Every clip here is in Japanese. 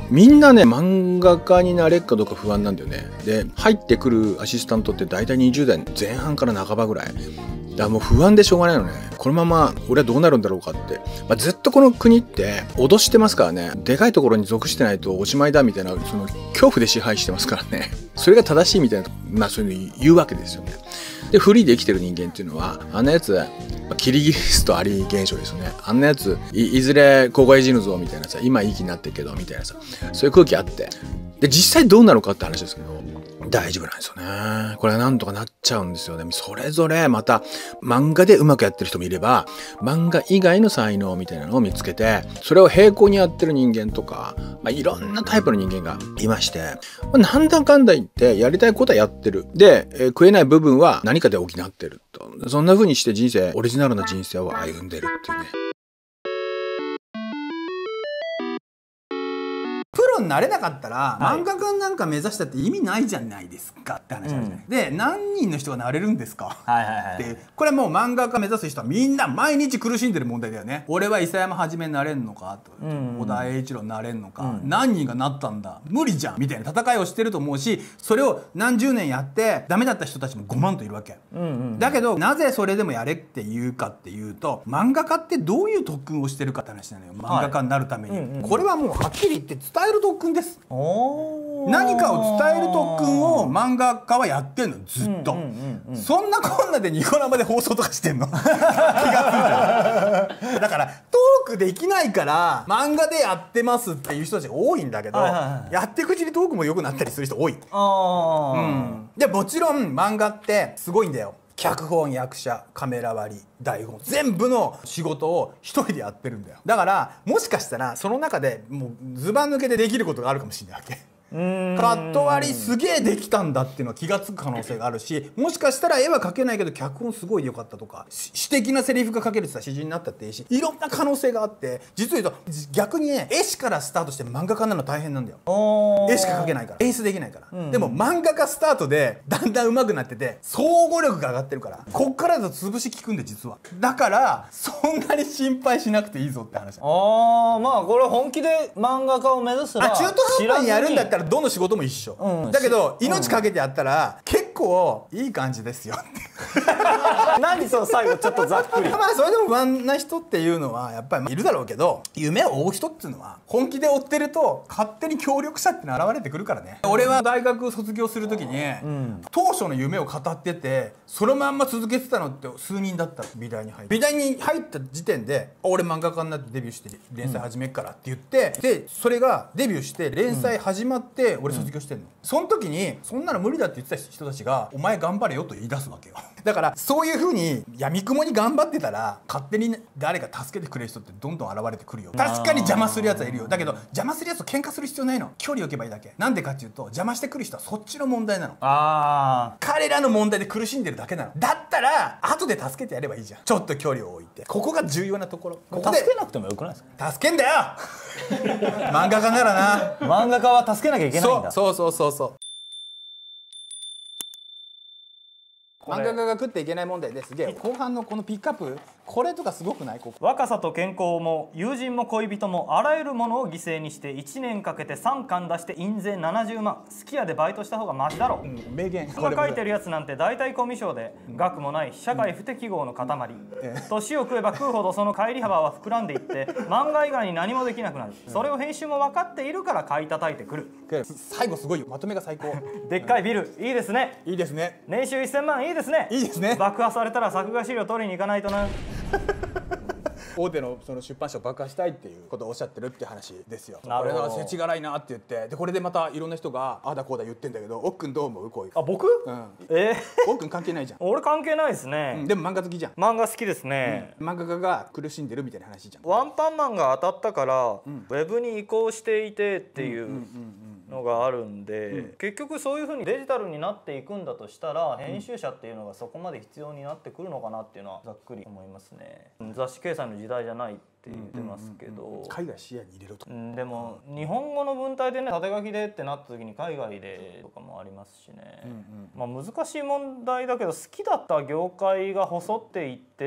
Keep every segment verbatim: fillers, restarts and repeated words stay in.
みんなね漫画家になれるかどうか不安なんだよね。で入ってくるアシスタントって大体にじゅう代前半から半ばぐらいだからもう不安でしょうがないのね。このまま俺はどうなるんだろうかって、まあ、ずっとこの国って脅してますからね。でかいところに属してないとおしまいだみたいなその恐怖で支配してますからね。それが正しいみたいな、まあそういうの言うわけですよね。でフリーで生きてる人間っていうのはあんなやつキリギリスとアリ現象ですよね。あんなやつ い, いずれここへ死ぬぞみたいなさ、今いい気になってるけどみたいなさ、そういう空気あって、で実際どうなのかって話ですけど大丈夫なんですよね。これはなんとかなっちゃうんですよね。それぞれまた漫画でうまくやってる人もいれば漫画以外の才能みたいなのを見つけてそれを並行にやってる人間とか、まあ、いろんなタイプの人間がいまして、まあ、なんだかんだ言ってやりたいことはやってる。で、えー、食えない部分は何かで補ってると。そんな風にして人生オリジナルな人生を歩んでるっていうね。 プロになれなかったら、はい、漫画家なんか目指したって意味ないじゃないですかって話なんですね、うん、で何人の人がなれるんですかってこれもう漫画家目指す人はみんな毎日苦しんでる問題だよね。俺は諫山はじめになれんのかと、うんうん、小田栄一郎になれんのか、うん、何人がなったんだ無理じゃんみたいな戦いをしてると思うし、それを何十年やってダメだった人たちもごまんといるわけ、うんうん、だけどなぜそれでもやれって言うかっていうと漫画家ってどういう特訓をしてるかって話なのよ。漫画家になるために、はいうんうん、これはもうはっきり言って伝える特訓です。何かを伝える特訓を漫画家はやってんのずっと。そんなこんなでニコ生で放送とかしてんの気がついただからトークできないから漫画でやってますっていう人たちが多いんだけど、やっていくうちにトークも良くなったりする人多い。うん、でもちろん漫画ってすごいんだよ。脚本、役者、カメラ割り、台本全部の仕事を一人でやってるんだよ。だからもしかしたらその中でもうずば抜けてできることがあるかもしれないわけ。カット割りすげえできたんだっていうのは気が付く可能性があるし、もしかしたら絵は描けないけど脚本すごい良かったとか詩的なセリフが書けるってさ詩人になったっていいし、いろんな可能性があって、実を言うと逆にね絵師からスタートして漫画家になるの大変なんだよ。絵しか描けないから演出できないから、うん、でも漫画家スタートでだんだん上手くなってて総合力が上がってるからこっからだと潰し効くんで実は。だからそんなに心配しなくていいぞって話。 ああまあこれ本気で漫画家を目指すらあ中途半端にやるんだったらどの仕事も一緒、うん、だけど命かけてやったら結構いい感じですよ何その最後ちょっとざっくりまあそれでも不安な人っていうのはやっぱりいるだろうけど、夢を追う人っていうのは本気で追ってると勝手に協力者っての現れてくるからね。俺は大学卒業する時に、うん、当初の夢を語っててそのまんま続けてたのって数人だった。美大に入って美大に入った時点で俺漫画家になってデビューして連載始めっからって言って、うん、でそれがデビューして連載始まって俺卒業してんの、うん、その時にそんなの無理だって言ってた人たちがお前頑張れよと言い出すわけよだからそういう風に闇雲に頑張ってたら勝手に誰か助けてくれる人ってどんどん現れてくるよ。確かに邪魔するやつはいるよ。だけど邪魔するやつと喧嘩する必要ないの。距離を置けばいいだけ。なんでかっていうと邪魔してくる人はそっちの問題なの。あ彼らの問題で苦しんでるだけなの。だったら後で助けてやればいいじゃん。ちょっと距離を置いて。ここが重要なところ。ここで助けなくてもよくないですか。 助けんだよ漫画家ならな漫画家は助けなきゃいけないんだ。 そうそうそうそうそう漫画家が食っていけない問題ですげえ後半のこのピックアップこれとかすごくない？ここ若さと健康も友人も恋人もあらゆるものを犠牲にしていちねんかけてさんかん出して印税ななじゅうまん。好きやでバイトした方がマシだろ、うん、名言が書いてるやつなんて大体コミュ障で学もない社会不適合の塊、年を食えば食うほどその乖離幅は膨らんでいって漫画以外に何もできなくなる。それを編集も分かっているから買い叩いてくる。 最後すごいよまとめが最高でっかいビルいいですね。 いいですね。 年収せんまんいいですね。 いいですね。 爆破されたら作画資料取りに行かないとな大手のその出版社を爆破したいっていうことをおっしゃってるって話ですよ。これが世知辛いなって言ってでこれでまたいろんな人がああだこうだ言ってんだけど奥君どう思う？こういうあ僕？うん、 えー、奥君関係ないじゃん俺関係ないですね、 うん、でも漫画好きじゃん。 漫画好きですね、 うん、漫画家が苦しんでるみたいな話じゃん。 ワンパンマンが当たったから、うん、ウェブに移行していてっていうのがあるんで、うん、結局そういうふうにデジタルになっていくんだとしたら編集者っていうのがそこまで必要になってくるのかなっていうのはざっくり思いますね。雑誌掲載の時代じゃないって言ってますけど、 海外視野に入れろと。 でも日本語の文体でね縦書きでってなった時に海外でとかもありますしね、まあ難しい問題だけど好きだった業界が細っていってるっ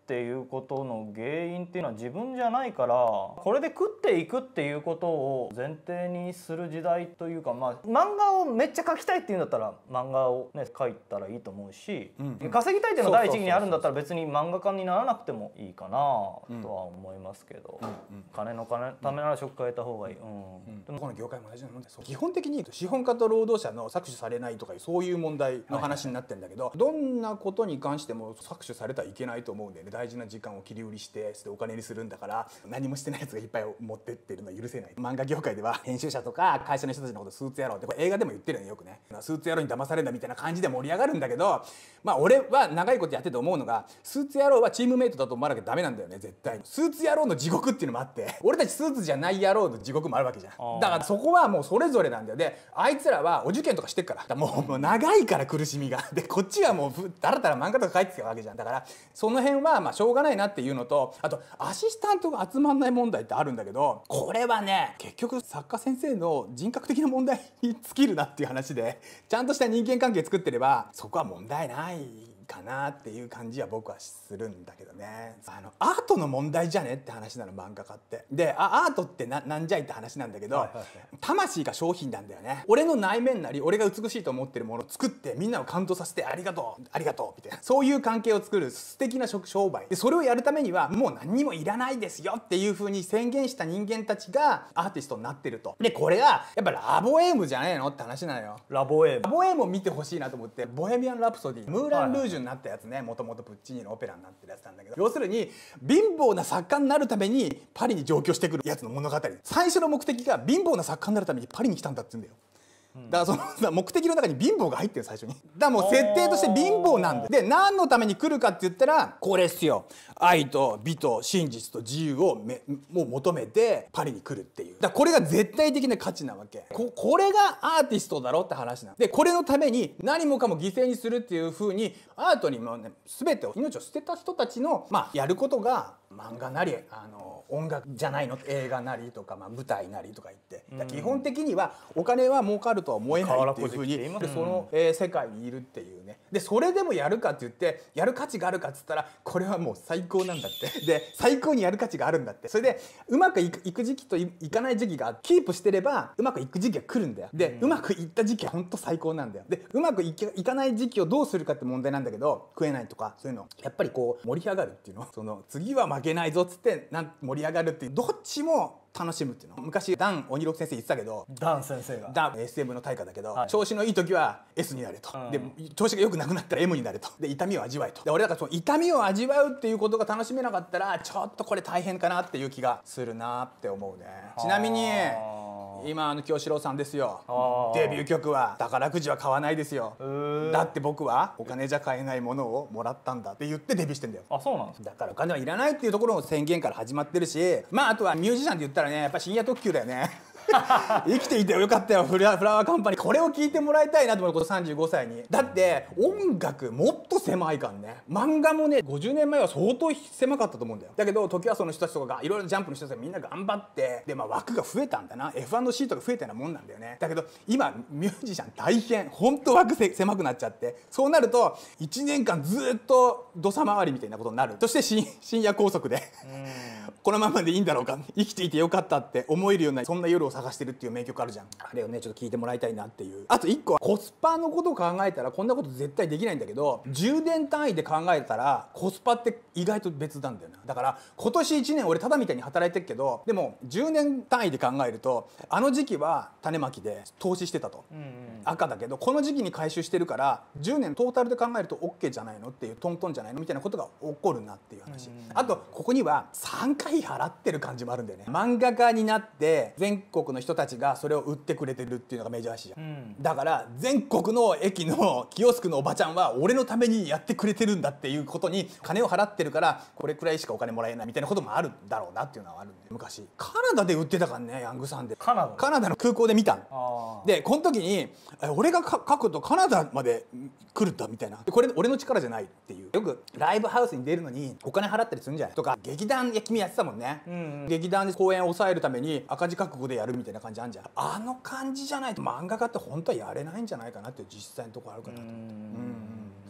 っていうことの原因っていうのは自分じゃないから、これで食っていくっていうことを前提にする時代というか、まあ漫画をめっちゃ描きたいっていうんだったら漫画をね描いたらいいと思うし、うんうん、稼ぎたいっていうのが第一義にあるんだったら別に漫画家にならなくてもいいかなとは思いますけど、うんうん、金の金ためなら職変えた方がいい、うんうん、 でもこの業界も同じなもんで、基本的に資本家と労働者の搾取されないとかそういう問題の話になってるんだけど、はいはい、どんなことに関しても搾取されたらいけないと思うんだよね。大事な時間を切り売りしてお金にするんだから、何もしてないやつがいっぱい持ってってるのは許せない。漫画業界では編集者とか会社の人たちのことスーツ野郎ってこれ映画でも言ってるよね、よくね。スーツ野郎に騙されるんだみたいな感じで盛り上がるんだけど、まあ俺は長いことやってて思うのが、スーツ野郎はチームメイトだと思わなきゃダメなんだよね、絶対。スーツ野郎の地獄っていうのもあって、俺たちスーツじゃない野郎の地獄もあるわけじゃん。だからそこはもうそれぞれなんだよ。であいつらはお受験とかしてっから、からもう、もう長いから苦しみが。でこっちはもうだらだら漫画とか書いてきたわけじゃん。だからその辺はまあしょうがないなっていうのと、あとアシスタントが集まんない問題ってあるんだけど、これはね結局作家先生の人格的な問題に尽きるなっていう話で、ちゃんとした人間関係作ってればそこは問題ないかなっていう感じは僕はするんだけどね。あのアートの問題じゃねって話なの、漫画家って。でアートってななんじゃいって話なんだけど、はいはいはい、魂が商品なんだよね。俺の内面なり俺が美しいと思ってるものを作ってみんなを感動させて、ありがとうありがとうみたいな、そういう関係を作る素敵な商売で、それをやるためにはもう何にもいらないですよっていう風に宣言した人間たちがアーティストになってると。でこれがやっぱラボエームじゃねえのって話なのよ。 ラボエームラボエームを見てほしいなと思って、ボヘミアン・ラプソディ、ムーラン・ルージュになったやつね、もともとプッチーニのオペラになってるやつなんだけど、要するに貧乏な作家になるためにパリに上京してくるやつの物語。最初の目的が貧乏な作家になるためにパリに来たんだって言うんだよ。だからその目的の中に貧乏が入ってる、最初に。だからもう設定として貧乏なんで、で何のために来るかって言ったらこれっすよ、愛と美と真実と自由をめもう求めてパリに来るっていう。だからこれが絶対的な価値なわけ。 こ, これがアーティストだろって話なんで、これのために何もかも犠牲にするっていう風にアートにもね全てを命を捨てた人たちのまあやることが漫画なりあの音楽じゃないの、映画なりとか、まあ、舞台なりとか言って、うん、基本的にはお金は儲かるとは思えないっていうふうに、うん、その、えー、世界にいるっていうね。でそれでもやるかって言ってやる価値があるかっつったら、これはもう最高なんだってで最高にやる価値があるんだって。それでうまくいく、いく時期と い, いかない時期がキープしてればうまくいく時期が来るんだよ。で、うん、うまくいった時期は本当最高なんだよ。でうまくい, いかない時期をどうするかって問題なんだけど、食えないとかそういうのやっぱりこう盛り上がるっていうの、その次は負けないぞっつってなん盛り上がるっていう、どっちも楽しむっていうの。昔ダン鬼六先生言ってたけど、 ダン先生がダン エスエム の大家だけど、はい、調子のいい時は エス になれと、うん、で調子が良くなくなったら エム になれと、で痛みを味わえと。で俺だからその痛みを味わうっていうことが楽しめなかったらちょっとこれ大変かなっていう気がするなって思うね。ちなみに今あの清志郎さんですよ、デビュー曲は宝くじは買わないですよ。だって僕はお金じゃ買えないものをもらったんだって言ってデビューしてんだよ。 あ、そうなんですか。 だからお金はいらないっていうところの宣言から始まってるし、まああとはミュージシャンって言ったらね、やっぱ深夜特急だよね生きていてよかったよフラ、フラワーカンパニー。これを聞いてもらいたいなと思う、このさんじゅうごさいに。だって音楽もっと狭いからね。漫画もねごじゅうねんまえは相当狭かったと思うんだよ。だけど時はその人たちとかがいろいろジャンプの人たちがみんな頑張って、で、まあ、枠が増えたんだな。 エフワン のシートが増えたようなもんなんだよね。だけど今ミュージシャン大変、本当枠せ狭くなっちゃって、そうなるといちねんかんずっと土佐回りみたいなことになる。そして深深夜高速でこのままでいいんだろうか、生きていてよかったって思えるようなそんな夜を探してるっていう名曲あるじゃん。あれをねちょっと聞いてもらいたいなっていう。あといっこはコスパのことを考えたらこんなこと絶対できないんだけど、じゅうねん単位で考えたらコスパって意外と別なんだよな。だから今年いちねん俺ただみたいに働いてるけど、でもじゅうねん単位で考えるとあの時期は種まきで投資してたと、うんうん、赤だけどこの時期に回収してるからじゅうねんトータルで考えると オーケー じゃないのっていう、トントンじゃないのみたいなことが起こるなっていう話、うんうん、あとここにはさんかい払ってる感じもあるんだよね。漫画家になって全国の人たちがそれを売ってくれてるっていうのがメジャー視じゃん、うん、だから全国の駅のキオスクのおばちゃんは俺のためにやってくれてるんだっていうことに金を払ってるから、これくらいしかお金もらえないみたいなこともあるんだろうなっていうのはあるんで、昔カナダで売ってたからね、ヤングさんで。カナダカナダの空港で見たの。でこの時に俺が書くとカナダまで来るんだみたいな、これ俺の力じゃないっていう。よくライブハウスに出るのにお金払ったりするんじゃないとか、劇団、いや君やってたもんね、うんうん、劇団で公演を抑えるために赤字覚悟でやるみたいな感じあんじゃん。あの感じじゃないと漫画家って本当はやれないんじゃないかなっていう実際のところあるかなと思って。うんうん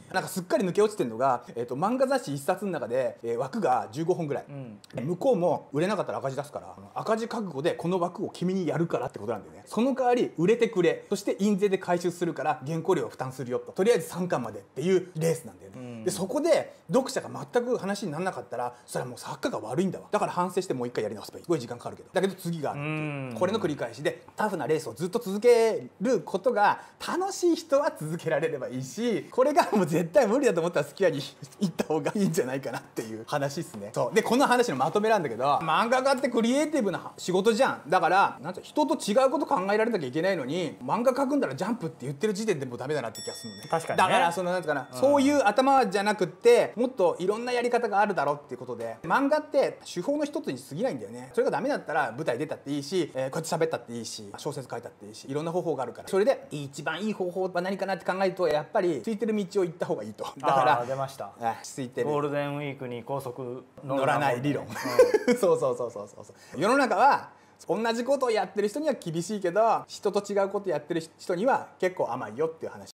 なんかすっかり抜け落ちてるのが、えー、と漫画雑誌いっさつの中で、えー枠がじゅうごほんぐらい、うん、向こうも売れなかったら赤字出すから、赤字覚悟でこの枠を君にやるからってことなんだよね。その代わり売れてくれ、そして印税で回収するから原稿料を負担するよと、とりあえずさんかんまでっていうレースなんだよね、うん、でそこで読者が全く話にならなかったら、それはもう作家が悪いんだわ。だから反省してもう一回やり直せばいい。すごい時間かかるけど、だけど次があるっていう、これの繰り返しで、タフなレースをずっと続けることが楽しい人は続けられればいいし、これがもう絶対無理だと思ったら好き家に行った方がいいんじゃないかなっていう話っすね。そうで、この話のまとめなんだけど、漫画家ってクリエイティブな仕事じゃん。だからなんて人と違うこと考えられなきゃいけないのに、漫画描くんだらジャンプって言ってる時点でもうダメだなって気がするのね。 確かにね。 だからそのなんていうかな、うん、そういう頭じゃなくって、もっといろんなやり方があるだろうっていうことで、漫画って手法の一つに過ぎないんだよね。それがダメだったら舞台出たっていいし、えー、こうやって喋ったっていいし、小説書いたっていいし、いろんな方法があるから、それで一番いい方法は何かなって考えると、やっぱりついてる道を行った方がいいと。だから出ました、 ついてるゴールデンウィークに高速乗らない理論、うん、そうそうそうそうそう。世の中は同じことをやってる人には厳しいけど、人と違うことやってる人には結構甘いよっていう話。